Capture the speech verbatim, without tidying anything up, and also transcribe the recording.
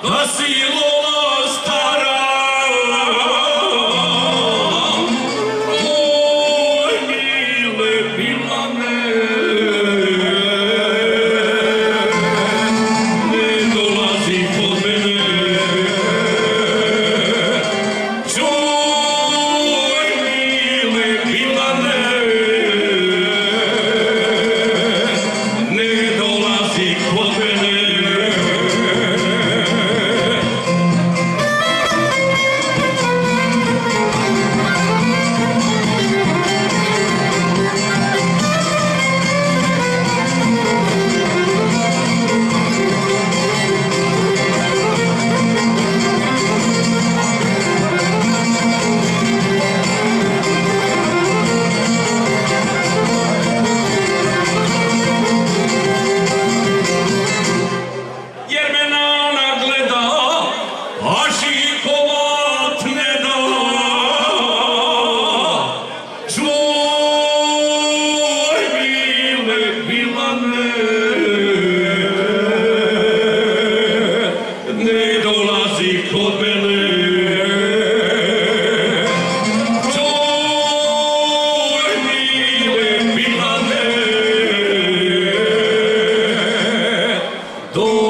da silova stara. Oj, mile Milane, ne dolazi kod mene. Čuj, mile Milane, ne dolazi kod mene. Jer me Nana gleda, a šikovat ne da. Čuj, mile Milane, ne dolazi kod mene. Čuj, mile Milane, do